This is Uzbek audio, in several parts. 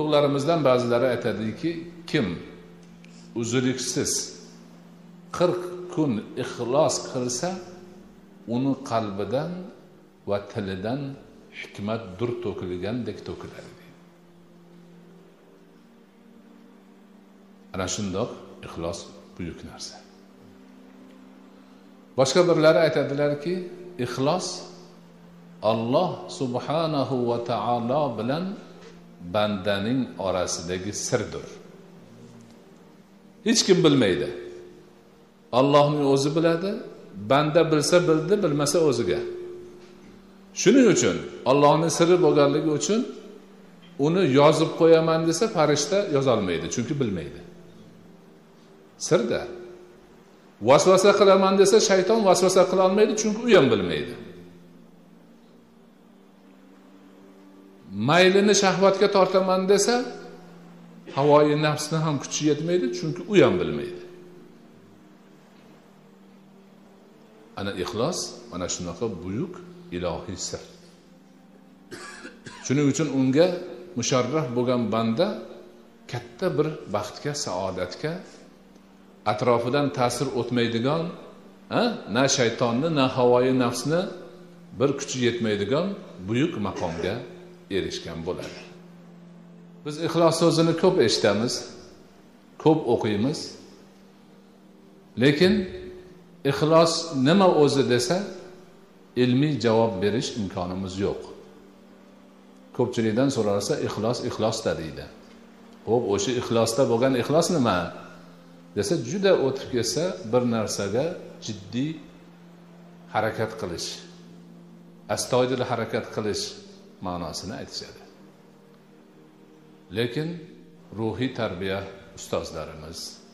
ulug'larimizdan ba'zilari aytadiki, kim uzluksiz 40 kun ixlos qilsa, uni qalbidan va tilidan hikmat dur to'kilgandek to'kiladi. Ana shundoq ixlos buyuk narsa. Boshqa birlari aytadilarki, ixlos Alloh subhanahu va taolo bilan bandaning orasidagi sirdir. Hech kim bilmaydi. Allohning o'zi biladi, banda bilsa bildi, bilmasa o'ziga. Shuning uchun Allohning siri bo'lganligi uchun uni yozib qo'yaman desa farishta yoza olmaydi, chunki bilmaydi. Sirda. Vasvasa qilaman desa shayton vasvasa qila olmaydi, chunki u ham bilmaydi. Maylini shahvatga tortaman desa havoyi nafsni ham kuchi yetmaydi, chunki u ham bilmaydi. Ana ixlos mana shunaqa buyuk ilohiy sir. Shuning uchun unga musharraf bo'lgan banda katta bir baxtga, saodatga, atrofidan ta'sir o'tmaydigan, na shaytonni, na havoyi nafsni bir kuchi yetmaydigan buyuk maqomga erishgan bo'ladi. Biz ixlos so'zini ko'p eshitamiz, ko'p o'qiymiz. Lekin ixlos nima o'zi desa, ilmiy javob berish imkonimiz yo'q. Ko'pchilikdan so'ralsa, ixlosda deydi. Xo'p, o'sha ixlosda bo'lgan ixlos nima desa, juda o'tib ketsa, bir narsaga jiddiy harakat qilish, astoydil harakat qilish ma'nosini aytishadi. Lekin ruhiy tarbiya ustozlarimiz,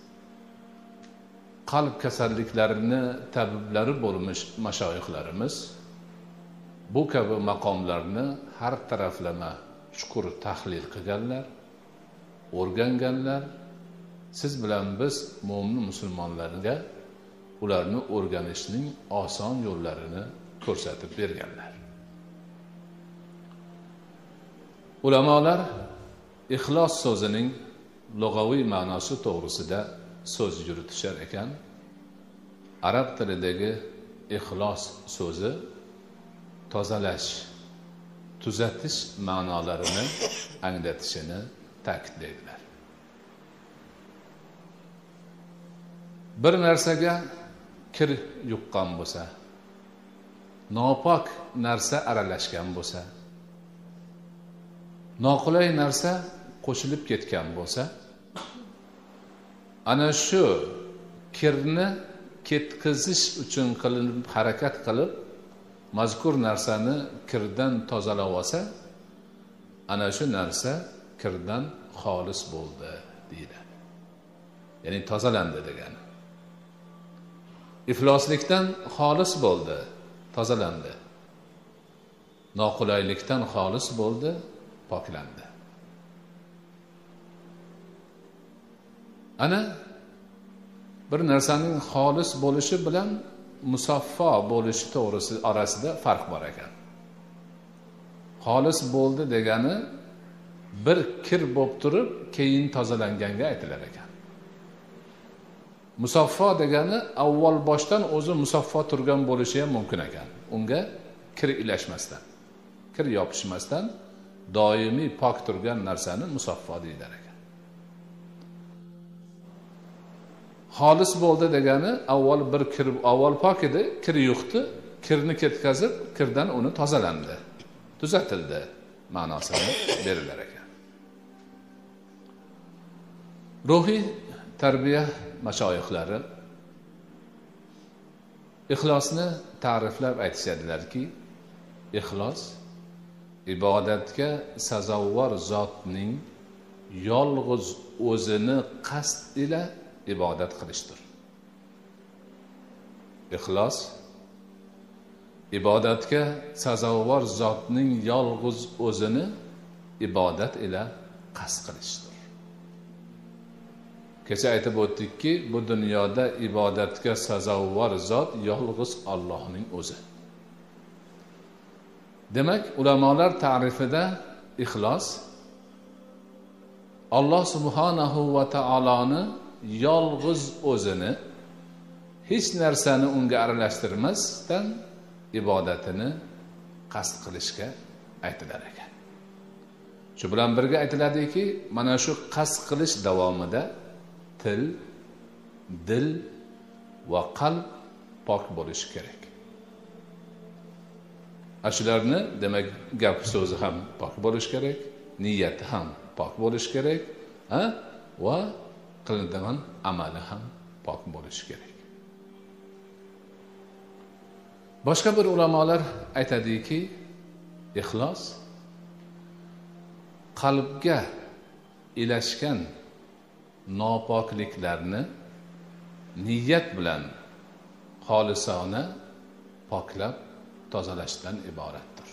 qalb kasalliklarini tabiblari bo'lmish mashoyixlarimiz bu kabi maqomlarni har taraflama chuqur tahlil qilganlar, o'rganganlar. Siz bilan biz mo'min musulmonlarga ularni o'rganishning oson yo'llarini ko'rsatib berganlar. Ulamolar ixlos so'zining lug'aviy ma'nosi to'g'risida so'z yuritishar ekan. Arab tilidagi ixlos so'zi tozalash, tuzatish ma'nolarini anglatishini ta'kidlaydilar. Bir narsaga kir yuqqan bo'lsa, nopok narsa aralashgan bo'lsa, noqulay narsa qo'shilib ketgan bo'lsa, ana shu kirni ketkazish uchun qilinib harakat qilib, mazkur narsani kirdan tozalab olsa, ana shu narsa kirdan xolis bo'ldi deydi. Ya'ni tozalandi degani. Ifloslikdan xolis bo'ldi, tozalandi. Noqulaylikdan xolis bo'ldi, poklandi. Ana bir narsaning xolis bo'lishi bilan musaffo bo'lishi to'g'risi orasida farq bor ekan. Xolis bo'ldi degani bir kir bo'lib turib, keyin tozalanganga aytilar ekan. Musaffo degani avval boshdan o'zi musaffo turgan bo'lishi ham mumkin ekan. Unga kir ilashmasdan, kir yopishmasdan doimiy pok turgan narsani musaffo deydilar ekan. Xolis bo'ldi degani avval bir kir, avval pok edi, kir yuqdi, kirni ketkazib, kirdan uni tozalandi, tuzatildi ma'nosini berilar ekan. Ruhiy tarbiya mashoyixlari ixlosni ta'riflab aytishadilarki, ixlos ibodatga sazovor zotning yolg'iz o'zini qasd ila ibodat qilishdir. Ixlos ibodatga sazovor zotning yolg'iz o'zini ibodat ila qasd qilishdir. Kecha aytib o'tdikki, bu dunyoda ibodatga sazovor zot yolg'iz Allohning o'zi. Demak, ulamolar ta'rifida ixlos Alloh subhanahu va taoloni yolg'iz o'zini hech narsani unga aralashtirmasdan ibodatini qasd qilishga aytilar ekan. Shu bilan birga aytiladiki, mana shu qasd qilish davomida til, dil va qalb pok bo'lishi kerak. Shularni demak gap so'zi ham pok bo'lishi kerak, niyati ham pok bo'lishi kerak, va qilinadigan amali ham pok bo'lishi kerak. Boshqa bir ulamolar aytadiki, ixlos qalbga ilashgan nopokliklarni niyat bilan xolisona poklab tozalashdan iboratdir.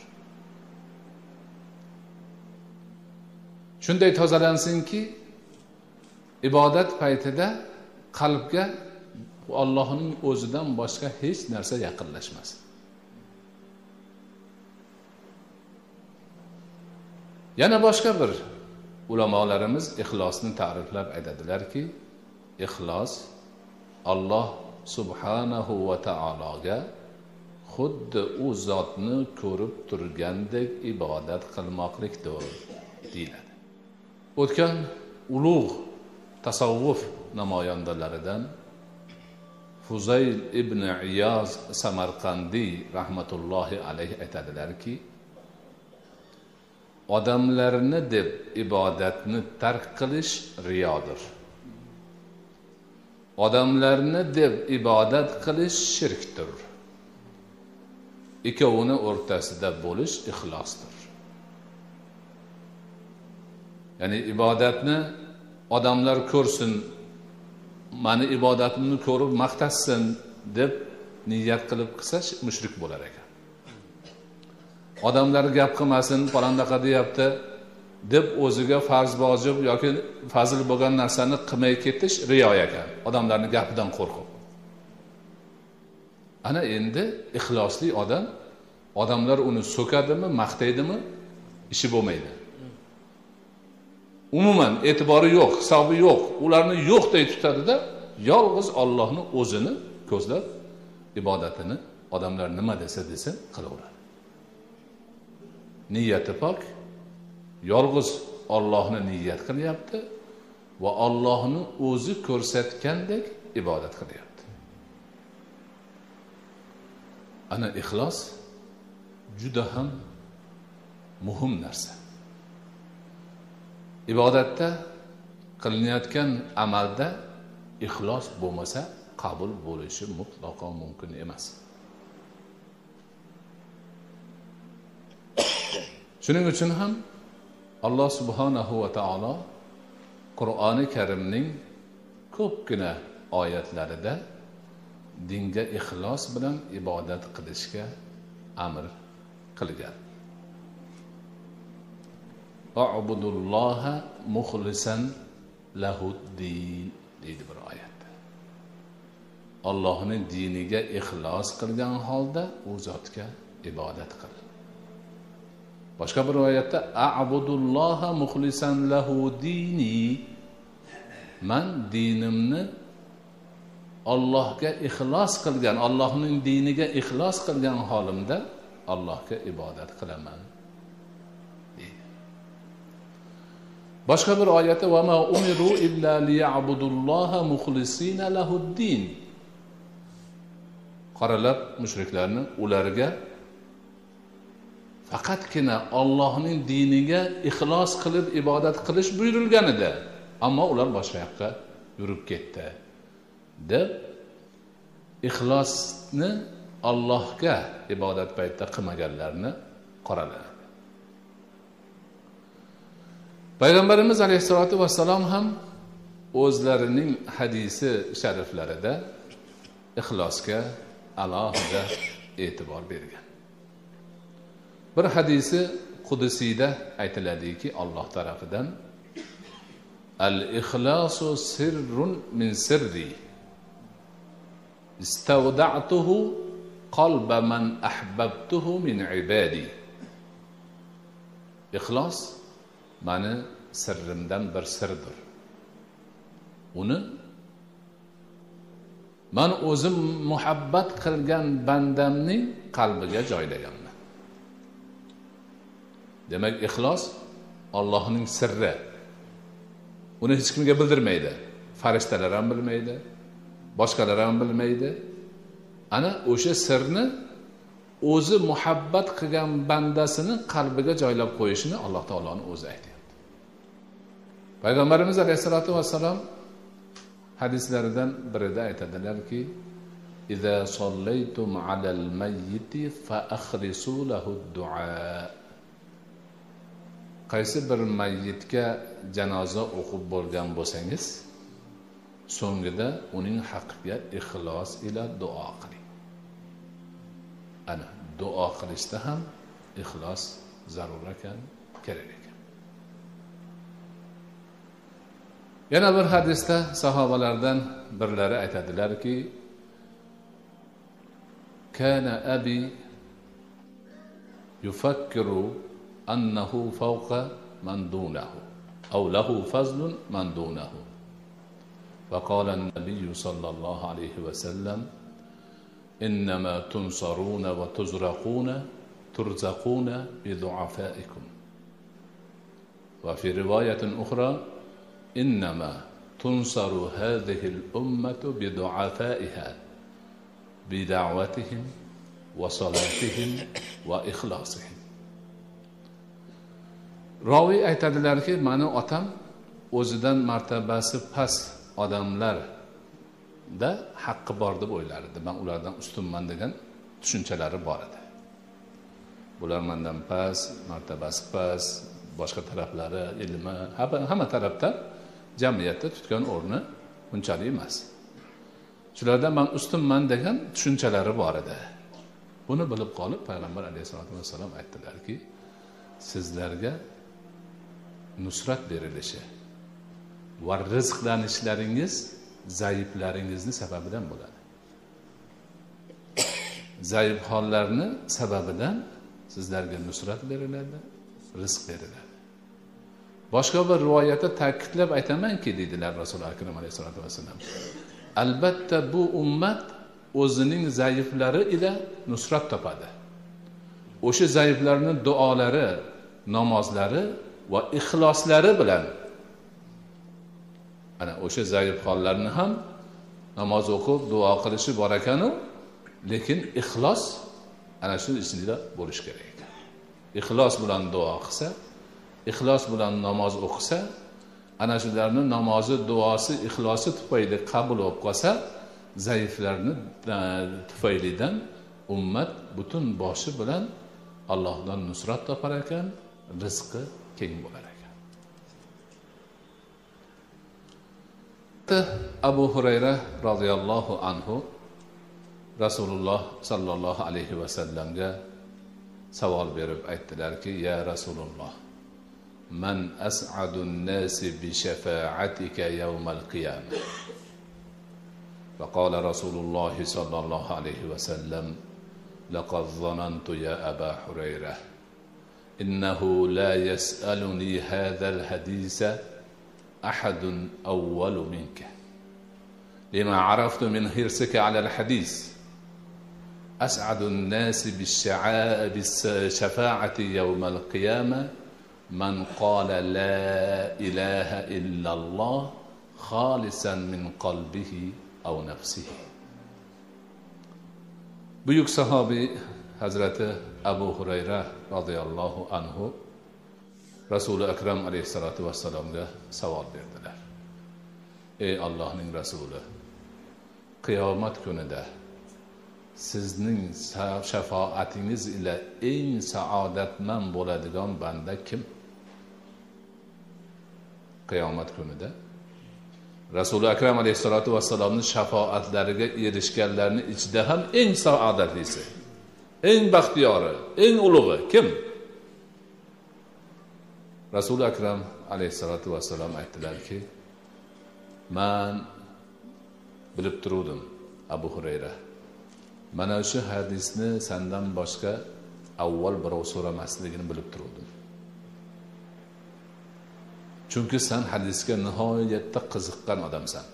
Shunday tozalansinki, ibodat paytida qalbga Allohning o'zidan boshqa hech narsa yaqinlashmasin. Yana boshqa bir ulamolarimiz ixlosni ta'riflab aytadilarki, ixlos Alloh subhanahu va taologa xuddi u zotni ko'rib turgandek ibodat qilmoqlikdir deyiladi. O'tgan ulug' tasavvuf namoyandalaridan Fuzayl ibn Iyoz Samarqandiy rahmatullohi alayhi aytadilarki, odamlarni deb ibodatni tark qilish riyodir. Odamlarni deb ibodat qilish shirkdir. Ikkovini o'rtasida bo'lish ixlosdir. Ya'ni ibodatni odamlar ko'rsin, mani ibodatimni ko'rib maqtasin deb niyat qilib qilsa mushrik bo'lar ekan. Odamlar gap qilmasin, falandaqa deyapti deb o'ziga farz vojib yoki fazil bo'lgan narsani qilmay ketish riyo ekan, odamlarning gapidan qo'rqib. Ana endi ixlosli odam, odamlar uni so'kadimi, maqtaydimi, ishi bo'lmaydi. Umuman e'tibori yo'q, hisobi yo'q, ularni yo'qdek tutadi-da, yolg'iz Allohning o'zini ko'zlab ibodatini odamlar nima desa qilaveradi. Niyati pok, yolg'iz Allohni niyat qilyapti va Allohni o'zi ko'rsatgandek ibodat qilyapti. Ana ixlos juda ham muhim narsa. Ibodatda qilinayotgan amalda ixlos bo'lmasa qabul bo'lishi mutlaqo mumkin emas. Shuning uchun ham Alloh subhanahu va taolo Qur'oni Karimning ko'pgina oyatlarida dinga ixlos bilan ibodat qilishga amr qilgan. A'budulloha muxlisan lahuddin deydi bir oyatda. Allohning diniga ixlos qilgan holda u zotga ibodat qil. Boshqa bir oyatda a'budulloha muxlisan lahu dini, man dinimni Allohga ixlos qilgan, Allohning diniga ixlos qilgan holimda Allohga ibodat qilaman deydi. Boshqa bir oyatda va ma umiru illa liya'budulloha muxlisina lahuddin. Qaralab mushriklarni ularga faqatgina Allohning diniga ixlos qilib ibodat qilish buyurilgan edi, ammo ular boshqa yoqqa yurib ketdi deb ixlosni Allohga ibodat paytida qilmaganlarni qoraladi. Payg'ambarimiz alayhisolatu vassalom ham o'zlarining hadisi shariflarida ixlosga alohida e'tibor bergan. Bir hadisi qudusiyda aytiladiki, Alloh tarafidan al-ixlosu sirrun min sirri istavda'tuhu qalba man ahbabtuhu min ibadi. Ixlos mani sirrimdan bir sirdir. Uni man o'zim muhabbat qilgan bandamning qalbiga joylaganman. Demak, ixlos Allohning sirri. Uni hech kimga bildirmaydi. Farishtalar ham bilmaydi, boshqalar ham bilmaydi. Ana o'sha sirni o'zi muhabbat qilgan bandasini qalbiga joylab qo'yishini Alloh taoloning o'zi aytayapti. Payg'ambarimiz alayhisolatu vassalom hadislaridan birida aytadilarki, "Iza sollaytum alal mayyiti fa akhrisu lahu du'a." Qaysi bir mayyitga janoza o'qib bo'lgan bo'lsangiz, so'ngida uning haqqiga ixlos ila duo qiling. Ana duo qilishda ham ixlos zarur ekan, kerak ekan. Yana bir hadisda sahobalardan birlari aytadilarki, "Kana abi yufakkiru annahu fawqa man dunahu aw lahu fazlun man dunahu." فقال النبي صلى الله عليه وسلم: إنما تنصرون وترزقون بضعفائكم. وفي رواية أخرى: إنما تنصر هذه الأمة بضعفائها بدعوتهم وصلاتهم وإخلاصهم. Ravi aytadilarki, mani otam o'zidan martabasi past odamlarda haqqi bor deb o'ylardi. Men ulardan ustunman degan tushunchalari bor edi. Bular mendan past, martabasi past, boshqa taraflari, ilmi, hamma tarafdan jamiyatda tutgan o'rni unchalik emas. Shulardan men ustunman degan tushunchalari bor edi. Buni bilib qolib payg'ambar alayhisolatu vassalom aytdilarki, sizlarga nusrat berilishi va rizqlanishlaringiz zaiflaringizni sababidan bo'ladi. Zaif hollarni sababidan sizlarga nusrat beriladi, rizq beriladi. Boshqa bir rivoyatda ta'kidlab aytamanki, dedilar Rasululloh akram alayhisolatu vassalam, albatta bu ummat o'zining zaiflari ila nusrat topadi. O'sha zaiflarning duolari, namozlari va ixloslari bilan ana o'sha zaif hollarni ham namoz o'qib duo qilishi bor ekanu, lekin ixlos ana shu ichida bo'lish kerak ekan. Ixlos bilan duo qilsa, ixlos bilan namoz o'qisa, ana shularning namozi, duosi, ixlosi tufayli qabul bo'lib qolsa, zaiflarni tufaylidan ummat butun boshi bilan Allohdan nusrat topar ekan, rizqi keng bo'lar ekan. Abu Hurayra radhiyallohu anhu Rasululloh sallallohu alayhi va sallamga savol berib aytdilarki, ya Rasululloh, man as'adun nasi bi shafa'atika yawmal qiyamah. فقال رسول الله صلى الله عليه وسلم لقد ظننت يا أبا هريرة إنه لا يسألني هذا الحديث أحد أول منك لما عرفت من حرصك على الحديث. أسعد الناس بالشفاعة يوم القيامة من قال لا إله إلا الله خالصا من قلبه أو نفسه. Buyuk sahabi Hazreti Abu Hurayra radhiyallohu anhu Rasuli akram alayhissalatu vassalomga savol berdilar. Ey Allohning rasuli, qiyomat kunida sizning shafoatingiz ila eng saodatmand bo'ladigan banda kim? Qiyomat kunida Rasuli akram alayhissalatu vassalomning shafoatlariga erishganlarning ichida ham eng saodatlisi, eng baxtiyori, eng ulug'i kim? Rasuli akram alayhissalatu vassalom aytdilarki, men bilib turdim Abu Hurayra. Mana shu hadisni sendan boshqa avval birov so'ramasligini bilib turdim. Chunki sen hadisga nihoyatda qiziqqan odamsan.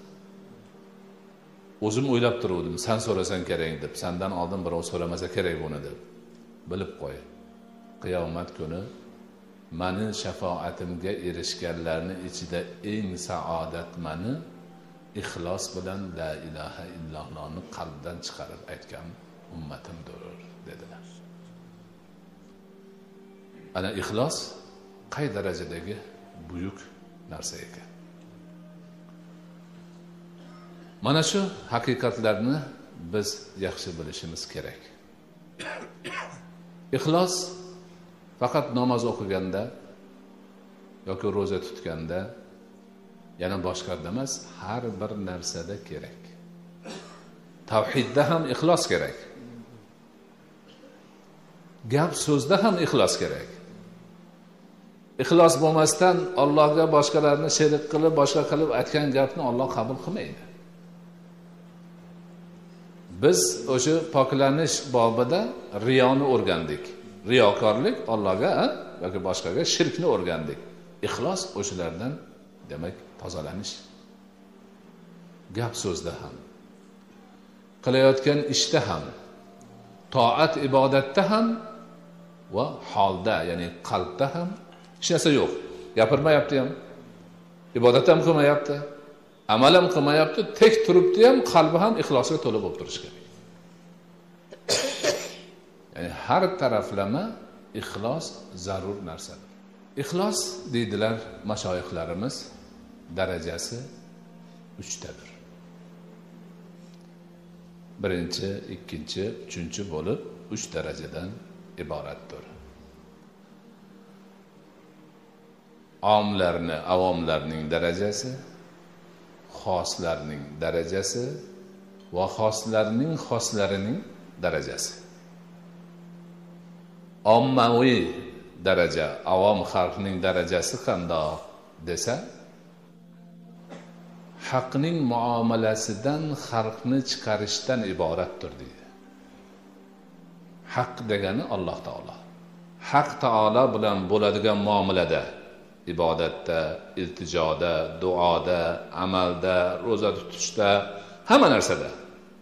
O'zim o'ylab turuvdim, sen so'rasang kerak deb, sendan oldin birov so'ramasa kerak buni deb. Bilib qo'y. Qiyomat kuni meni shafaatimga erishganlarning ichida eng saodatmani ixlos bilan la ilaha illallohni qalbdan chiqarib aytgan ummatimdir dedilar. Ana ixlos qay darajadagi buyuk narsa ekan. Mana shu haqiqatlarni biz yaxshi bilishimiz kerak. Ixlos faqat namoz o'qiganda yoki ro'za tutganda, yana boshqada emas, har bir narsada kerak. Tavhidda ham ixlos kerak. Gap so'zda ham ixlos kerak. Ixlos bo'lmasdan Allohga boshqalarni sherik qilib, boshqa qilib aytgan gapni Alloh qabul qilmaydi. Biz o'sha poklanish bobida riyoni o'rgandik. Riyokorlik Allohga yoki boshqaga shirkni o'rgandik. Ixlos o'shalardan, demak, tozalanish. Gap so'zda ham, qilayotgan ishda ham, toat ibodatda ham va holda, ya'ni qalbda ham hech narsa yo'q. Gapirmayapti ham, ibodat ham qilmayapti, amal ham qilmayapti, tek turibdi ham, qalbi ham ixlosga to'la bo'lib turishi kerak. Ya'ni har taraflama ixlos zarur narsadir. Ixlos deydilar mashoyixlarimiz, darajasi 3 tadir. Birinchi, ikkinchi, uchinchi bo'lib 3 darajadan iboratdir. Avomlarning darajasi, xoslarning darajasi va xoslarning xoslarining darajasi. Ommaviy daraja, avom xalqning darajasi qandoq desa, haqning muomalasidan xalqni chiqarishdan iboratdir deydi. Haq degani Alloh taolo. Haq taolo bilan bo'ladigan muomalada, ibodatda, iltijoda, duoda, amalda, ro'za tutishda, hamma narsada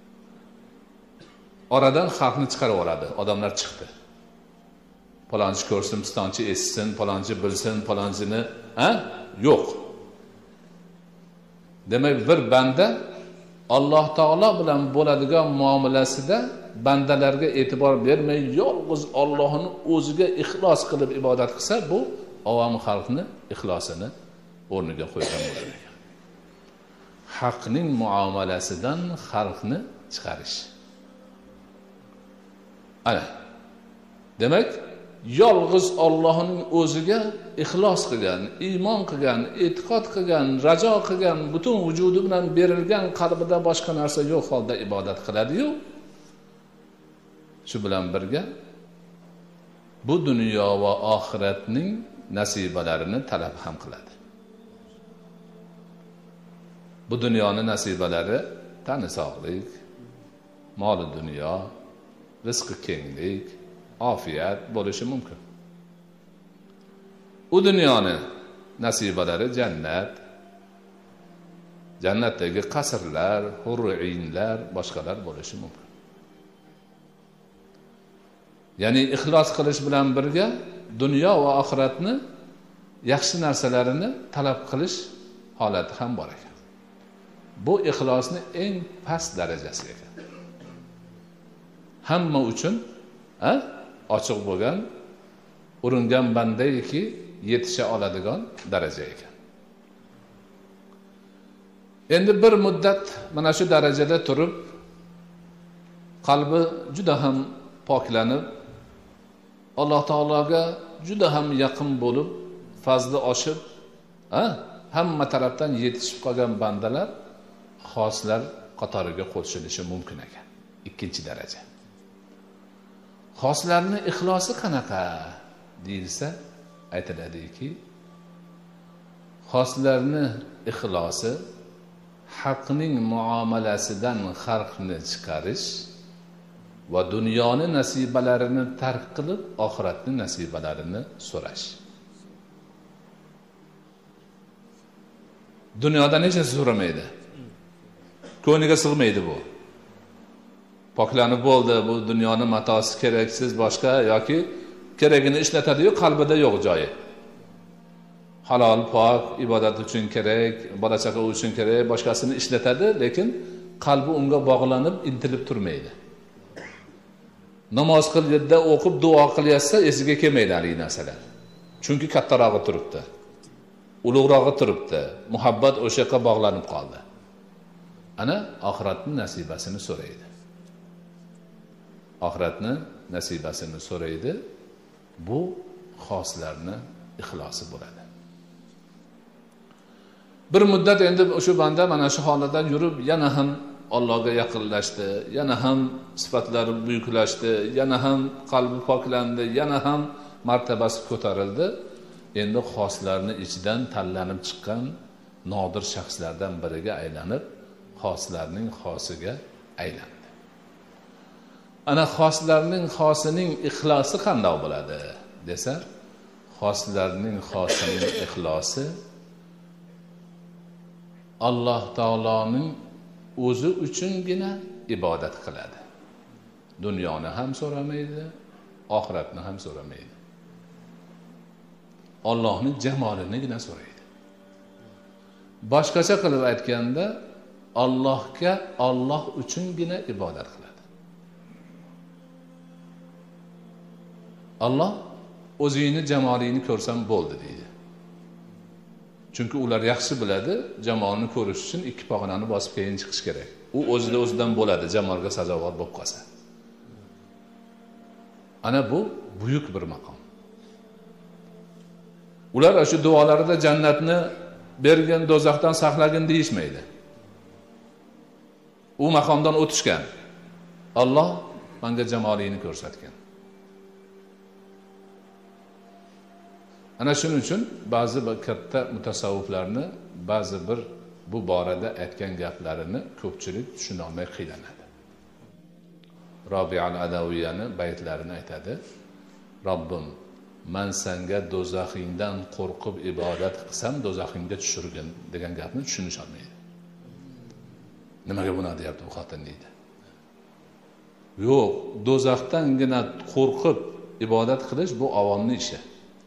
oradan xalqni chiqarib yuboradi. Odamlar chiqdi. Palonchi ko'rsin, pistonchi eshitsin, palonchi bilsin, palonchini, yo'q. Demak, bir banda Alloh taolo bilan bo'ladigan muomalasida bandalarga e'tibor bermay, yolg'iz Allohni o'ziga ixlos qilib ibodat qilsa, bu avom xalqni ixlosini o'rniga qo'ygan bo'ladi. Haqning muomalasidan xalqni chiqarish. Ana. Demak, yolg'iz Allohning o'ziga ixlos qilgan, iymon qilgan, e'tiqod qilgan, rajo qilgan, butun vujudi bilan berilgan qalbida boshqa narsa yo'q holda ibodat qiladi-yu, shu bilan birga bu dunyo va oxiratning nasibalarini talab ham qiladi. Bu dunyoning nasibalari tani sog'lik, mol dunyo, rizqi kenglik, ofiyat bo'lishi mumkin. U dunyoning nasibalari jannat, jannatdagi qasrlar, hurriyinlar, boshqalar bo'lishi mumkin. Ya'ni ixlos qilish bilan birga dunyo va oxiratni yaxshi narsalarini talab qilish holati ham bor ekan. Bu ixlosning eng past darajasi ekan. Hamma uchun ochiq bo'lgan, uringan bandayki yetisha oladigan daraja ekan. Endi bir muddat mana shu darajada turib, qalbi juda ham poklanib, Alloh taologa juda ham yaqin bo'lib, fazli oshib, hamma tarafdan yetishib qolgan bandalar xoslar qatoriga qo'shilishi mumkin ekan. Ikkinchi daraja. Xoslarning ixlosi qanaqa deyilsa, aytiladiki, xoslarning ixlosi haqning muomalasidan xalqni chiqarish va dunyoni nasibalarini tark qilib, oxiratning nasibalarini so'rash. Dunyodan hech narsa so'ramaydi. Ko'ngliga sig'maydi bu. Poklanib bo'ldi, bu dunyoning matosi keraksiz boshqa yoki kerakini ishlatadi-yu, qalbida yo'q joyi. Halol, pok, ibodat uchun kerak, bola chaqa uchun kerak, boshqasini ishlatadi, lekin qalbi unga bog'lanib, intilib turmaydi. Namoz qilganda o'qib duo qilyapsa, esiga kelmaydi hali narsalar. Chunki kattarog'i turibdi. Ulug'rog'i turibdi. Muhabbat o'sha yoqqa bog'lanib qoldi. Ana oxiratning nasibasini so'raydi. Oxiratni nasibasini so'raydi. Bu xoslarni ixlosi bo'ladi. Bir muddat endi o'sha banda mana shu holatdan yurib, yana ham Allohga yaqinlashdi, yana ham sifatlari buyuklashdi, yana ham qalbi poklandi, yana ham martabasi ko'tarildi. Endi xoslarni ichidan tanlanib chiqqan nodir shaxslardan biriga aylanib, xoslarning xosiga aylandi. Ana xoslarning xosining ixlosi qanday bo'ladi desa, xoslarning xosining ixlosi Alloh taoloning o'zi uchungina ibodat qiladi. Dunyoni ham so'ramaydi, oxiratni ham so'ramaydi. Allohning jamolinigina so'raydi. Boshqacha qilib aytganda, Allohga Alloh uchungina ibodat qiladi. Alloh o'zingni jamolingni ko'rsam bo'ldi deydi. Chunki ular yaxshi biladi, jamolni ko'rish uchun ikki pog'onani bosib keyin chiqish kerak. U o'zidan bo'ladi, jamolga sazovor bo'lib qolsa. Ana bu buyuk bir maqom. Ular shu duolarida jannatni bergin, do'zaxdan saqlagin deyishmaydi. U maqomdan o'tishgan. Alloh menga jamolingni ko'rsatgan. Ana shuning uchun ba'zi bir katta mutasavviflarni ba'zi bir bu borada aytgan gaplarini ko'pchilik tushuna olmay qiynaladi. Robi'a al-Adaviyani baytlarini aytadi. Robbim, men senga do'zaxingdan qo'rqib ibodat qilsam, do'zaxingga tushirgin degan gapni tushunish olmaydi. Nimaga buni deyapti bu xotin deydi. Yo'q, do'zaxdangina qo'rqib ibodat qilish bu avomning ishi.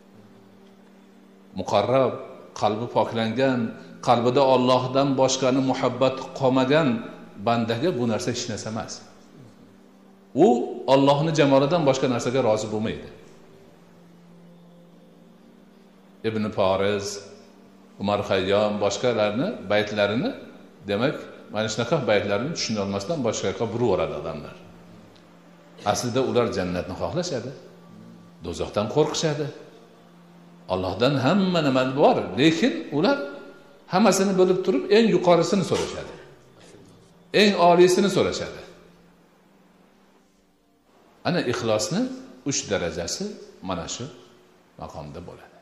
Muqarrab, qalbi poklangan, qalbida Allohdan boshqani muhabbat qolmagan bandaga bu narsa hech narsa emas. U Allohning jamolidan boshqa narsaga rozi bo'lmaydi. Ibn Fariz, Umar Xayyom boshqalarni baytlarini, demak, mana shunaqa baytlarini tushuna olmasdan boshqa yoqqa buraveradi odamlar. Aslida ular jannatni xohlashadi, do'zaxdan qo'rqishadi. Allohdan hamma nima bor, lekin ular hammasini bilib turib eng yuqorisini so'rashadi. Eng oliysini so'rashadi. Ana ixlosni 3 darajasi mana shu maqomda bo'ladi.